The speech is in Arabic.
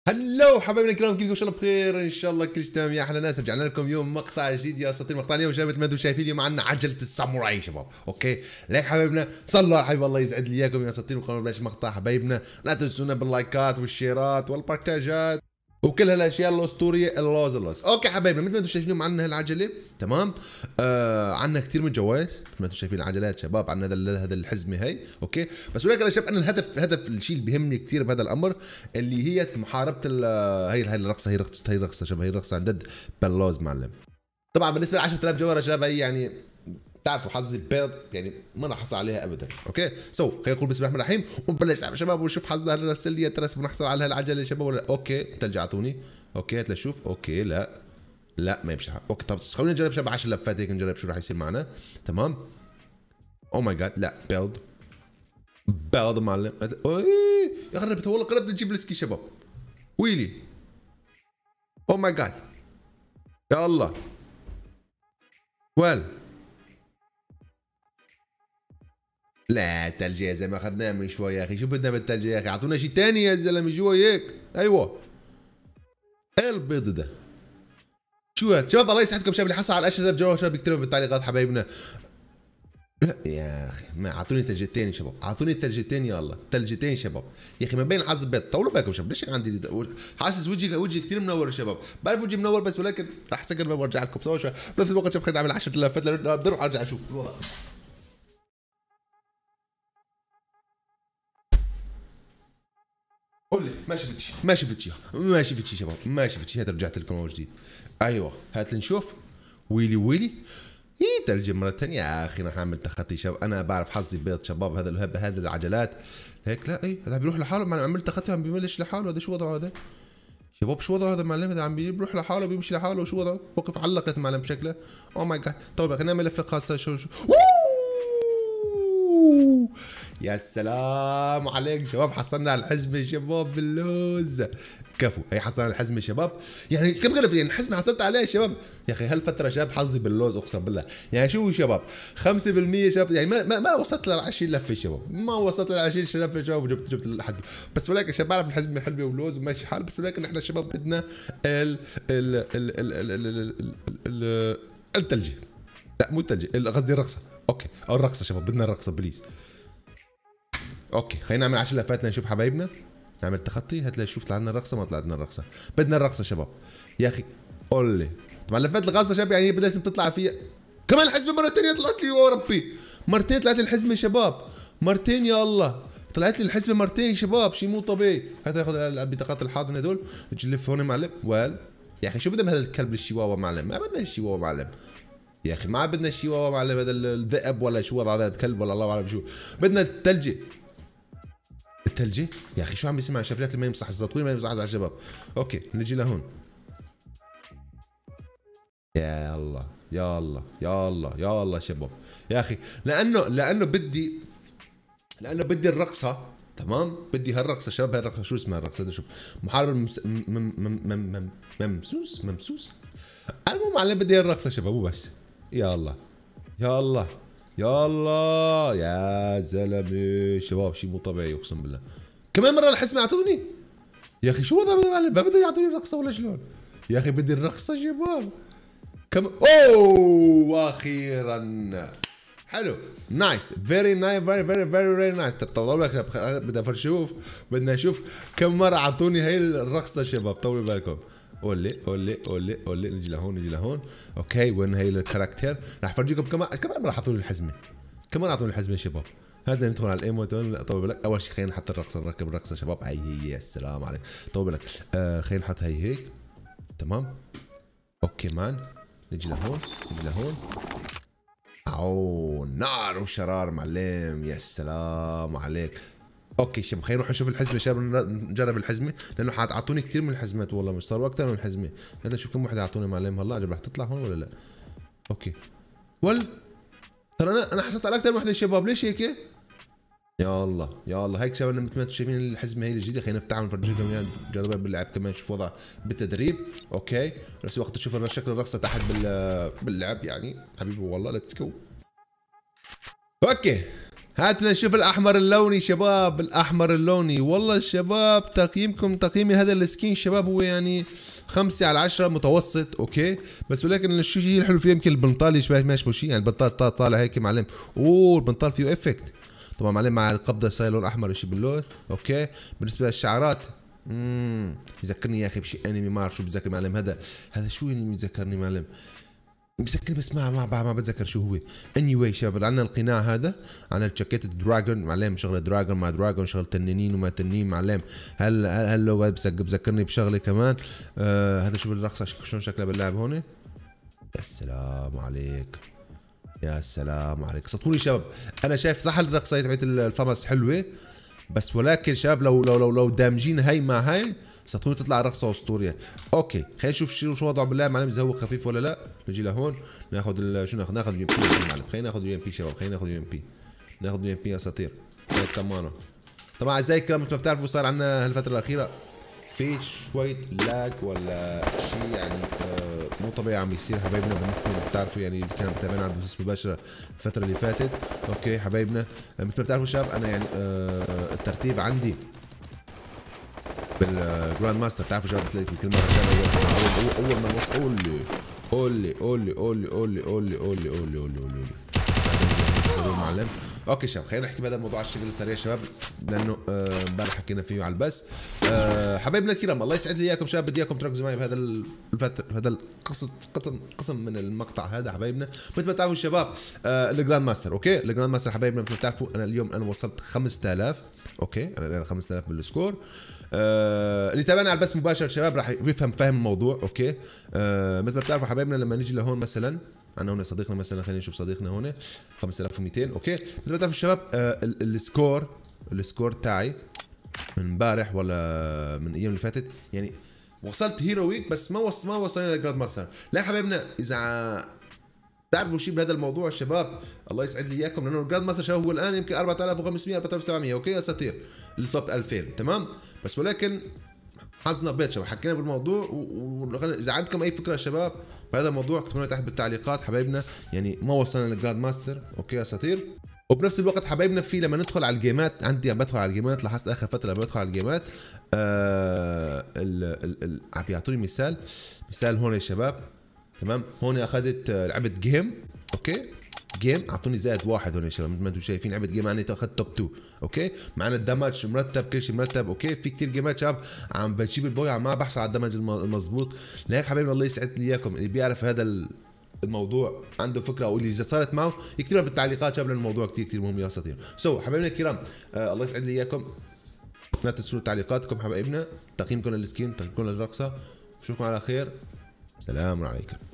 هلو حبايبنا الكرام، كيفكم؟ ان شاء الله بخير، ان شاء الله كل شيء تمام يا احلى ناس. رجعنا لكم اليوم مقطع جديد يا اساطير. مقطع اليوم شباب ما انتم شايفين اليوم عندنا عجله الساموراي شباب. اوكي ليك حبايبنا، صلوا على حبيب الله يسعد لي اياكم يا اساطير. وقبل ما نبلش المقطع حبايبنا لا تنسونا باللايكات والشيرات والبارتاجات وكل هالاشياء الاسطوريه اللوز. اوكي حبايبنا، مثل ما انتم شايفين عندنا هالعجله تمام. عندنا كثير من جوائز مثل ما انتم شايفين العجلات شباب. عندنا هذا الحزمه هي اوكي. بس ولكن يا شباب انا الهدف الشيء اللي بيهمني كثير بهذا الامر اللي هي محاربه هي الرقصه. هي رقصه شباب، هي رقصه عن جد باللوز معلم. طبعا بالنسبه ل 10000 جوهره شباب هي يعني تعرفوا حظي بيض يعني ما راح احصل عليها ابدا. اوكي خلينا نقول بسم الله الرحمن الرحيم ونبلش يا شباب ونشوف حظنا. هل رسل لي ترى بنحصل على هالعجله يا شباب ولا؟ اوكي تلج اعطوني. اوكي هات لشوف. اوكي لا ما يمشي. اوكي طب خلينا نجرب شباب 10 لفات هيك نجرب شو راح يصير معنا. تمام. او ماي جاد لا بيلد معلم. يا قربت والله قربت نجيب السكي شباب. ويلي او ماي جاد يا الله. ويل لا الثلج يا زلمه اخذناه من شوي يا اخي. شو بدنا بالثلج يا اخي؟ اعطونا شيء ثاني يا زلمه جوا هيك. ايوه ايه البيض ده؟ شو هذا شباب؟ الله يسعدكم شباب اللي حصل على 10000 جوهر شباب يكتبوا بالتعليقات حبايبنا. يا اخي ما اعطوني ثلجتين يا شباب، اعطوني ثلجتين يا الله، ثلجتين شباب يا اخي. ما بين حظ البيض. طولوا بالكم شباب ليش عندي حاسس وجهي كثير منور يا شباب. بعرف وجهي منور بس ولكن راح اسكر الباب وارجع لكم بسوا شوي. بنفس الوقت شباب خلينا نعمل 10 لفات بروح ارجع اشوف الوضع. قول لي ما شفتش شباب، ما شفتش. هات رجعت لكم اول جديد. ايوه هات نشوف. ويلي هي ثلج مرة ثانية يا اخي. راح اعمل تخطي شباب. انا بعرف حظي بيض شباب. هذا العجلات هيك لا هذا بيروح لحاله. ما عملت تخطي عم بيملش لحاله. هذا شو وضعه هذا شباب؟ شو وضعه هذا معلم؟ هذا عم بيروح لحاله بيمشي لحاله. شو وضعه؟ وقف علقت معلم بشكله. او ماي جاد. طيب خلينا نعمل لفه خاصه. شو يا سلام عليك شباب. حصلنا على الحزمه شباب باللوز. كفو هي حصلنا على الحزمه شباب. يعني كم قرف يعني الحزمه حصلت عليها شباب يا اخي. هالفتره شباب حظي باللوز اقسم بالله. يعني شو شباب 5% شباب. يعني ما وصلت ل 20 لفه شباب. ما وصلت ل 20 لفه شباب وجبت الحزمه. بس ولكن شباب بعرف الحزمه حلوه ولوز وماشي حال. بس ولكن احنا شباب بدنا الثلجي. لا مو الثلجي قصدي الرقصه. اوكي او الرقصه شباب. بدنا الرقصه بليز. اوكي خلينا نعمل 10 لفات لنشوف حبايبنا. نعمل تخطي. هات لنشوف طلع لنا الرقصه ما طلعت لنا الرقصه. بدنا الرقصه شباب يا اخي. قول لي طبعا لفات الغاصه شباب يعني لازم تطلع فيها كمان الحزمه مره ثانيه. طلعت لي يا ربي مرتين طلعت لي الحزمه شباب. مرتين يا الله طلعت لي الحزمه مرتين شباب. شيء مو طبيعي. هات ناخذ البطاقات الحاضنه هدول نجي نلف هون معلم. ويل يا اخي شو بدنا بهذا الكلب الشيواوا معلم؟ ما بدنا الشيواوا معلم يا اخي. ما بدنا الشيواوا معلم. هذا الذئب ولا شو وضع هذا الكلب ولا الله اعلم شو. بدنا الثلجي. الثلجي يا اخي شو عم بيسمع شباب؟ شكله ما يمصح الزطوين ما يمصح على الشباب. اوكي نجي لهون. يا الله يا الله يا الله يا الله شباب يا اخي. لانه بدي الرقصه تمام. بدي هالرقصه شباب. هالرقصه شو اسمها الرقصه؟ شوف محارب ممسوس. المهم معلم بدي هالرقصه شباب وبس. يا الله يا الله يا الله يا زلمه شباب. شيء مو طبيعي اقسم بالله. كمان مره الحزمه اعطوني يا اخي. شو وضع ما بده يعطوني الرقصه ولا شلون يا اخي؟ بدي الرقصه شباب. اوه اخيرا حلو نايس فيري نايس فيري نايس. طول بالك بدنا نشوف كم مره اعطوني هي الرقصه شباب. طولوا بالكم. قولي نجي لهون. اوكي وين هي الكاركتير؟ راح افرجيكم كمان راح اعطوني الحزمه. كمان اعطوني الحزمه شباب. هذا ندخل على الايموتون. طول بالك اول شيء خلينا نحط الرقصه. نركب الرقصه شباب. هي السلام عليك. طول بالك خلينا نحط هي هيك تمام. اوكي مان نجي لهون. او نار وشرار معلم. يا سلام عليك. اوكي شباب خلينا نروح نشوف الحزمه شباب. نجرب الحزمه لانه حاعطوني كثير من الحزمات والله. مش صاروا اكثر من الحزمه. هلا نشوف كم وحده اعطوني معلم. هلا عجب رح تطلع هون ولا لا؟ اوكي ترى انا حصلت على اكثر من وحده شباب. ليش هيك؟ يا الله هيك شباب مثل ما انتم شايفين الحزمه هي الجديده. خلينا نفتحها ونفرجيكم اياها نجربها باللعب كمان. شوف وضع بالتدريب. اوكي بس وقت تشوف شكل الرقصه تحت باللعب يعني حبيبي والله. ليتس جو. اوكي هات لنشوف الاحمر اللوني شباب. الاحمر اللوني والله الشباب تقييمكم تقييمي هذا السكين شباب هو يعني 5/10 متوسط اوكي. بس ولكن الشيء الحلو فيه يمكن البنطال ما يشبه شيء، يعني البنطال طالع هيك معلم. اوه البنطال فيه افكت طبعا معلم، مع القبضه صاير لون احمر شيء باللون اوكي. بالنسبه للشعرات يذكرني يا اخي بشيء انمي ما اعرف شو بذكر معلم. هذا شو انمي يذكرني معلم، بذكر بس ما بتذكر شو هو. اني واي شباب عندنا القناع هذا، عندنا الجاكيت الدراجون معلم، شغله دراجون مع دراجون، شغله تنانين وما تنين معلم. هل اللوغو بذكرني بشغله كمان. هذا شوف الرقصه شلون شكلها باللعب هون. يا سلام عليك يا سلام عليك صدقوني شباب. انا شايف صح الرقصه تبعت الفمس حلوه، بس ولكن شباب لو دامجين هاي مع هاي صدقوني تطلع رقصه اسطوريه. اوكي خلينا نشوف شو وضعه بالله معلم، اذا هو خفيف ولا لا. نجي لهون ناخذ شو ناخذ اليو ام بي معلم. خلينا ناخذ اليو ام بي شباب، خلينا ناخذ اليو ام بي، ناخذ اليو ام بي اساطير تمام. طبعا اعزائي الكرام مثل ما بتعرفوا صار عندنا هالفتره الاخيره في شويه لاج ولا شيء يعني مو طبيعي عم يصير حبايبنا. بالنسبه اللي بتعرفوا يعني اللي كانوا متابعين على البثوث المباشره الفتره اللي فاتت اوكي حبايبنا. مثل ما بتعرفوا شباب انا يعني الترتيب عندي بالجراند ماستر بتعرفوا شباب بتلاقي كل مره كان اول ما وصل قولي معلم. اوكي شباب خلينا نحكي بهذا الموضوع على الشكل السريع شباب، لانه امبارح حكينا فيه على البث. حبايبنا الكرام الله يسعد لي اياكم شباب، بدي اياكم تركزوا معي بهذا هذا قسم من المقطع هذا حبايبنا. مثل ما تعرفوا شباب الجراند ماستر اوكي. الجراند ماستر حبايبنا مثل ما بتعرفوا انا اليوم انا وصلت 5000 اوكي. انا 5000 بالسكور. اللي تابعنا على البث مباشر شباب راح يفهم الموضوع اوكي. مثل ما بتعرفوا حبايبنا لما نيجي لهون مثلا عندنا هون صديقنا مثلا، خلينا نشوف صديقنا هون 5200 اوكي. مثل ما بتعرفوا الشباب السكور تاعي من امبارح ولا من الايام اللي فاتت يعني وصلت هيرو ويك بس ما وصلنا للجراند ماستر. لا حبايبنا اذا تعرفوا شيء بهذا الموضوع شباب الله يسعد لي اياكم، لانه الجراند ماستر شباب هو الان يمكن 4500 4700 اوكي اساطير التوب 2000 تمام. بس ولكن حظنا بيت شباب حكينا بالموضوع اذا عندكم اي فكره شباب بهذا الموضوع اكتبوا لنا تحت بالتعليقات حبايبنا. يعني ما وصلنا للجراند ماستر اوكي اساطير. وبنفس الوقت حبايبنا في لما ندخل على الجيمات عندي عم بدخل على الجيمات، لاحظت اخر فتره لما بدخل على الجيمات عم بيعطوني مثال هون يا شباب تمام. هون اخذت لعبت جيم اوكي، جيم اعطوني زائد 1 هون يا شباب مثل ما انتم شايفين. لعبه جيم يعني اخذت توب 2 اوكي. معنا الدمج مرتب كل شيء مرتب اوكي. في كثير جيمات شباب عم بجيب البوي عم ما بحصل على الدمج المضبوط. لهيك حبايبنا الله يسعد لي اياكم اللي بيعرف هذا الموضوع عنده فكره او اللي اذا صارت معه يكتبها بالتعليقات شباب، لان الموضوع كثير مهم يا اساطير. حبايبنا الكرام الله يسعد لي اياكم، لا تنسوا تعليقاتكم حبايبنا، تقييمكم للسكين، تقييمكم للرقصه. نشوفكم على خير، سلام عليكم.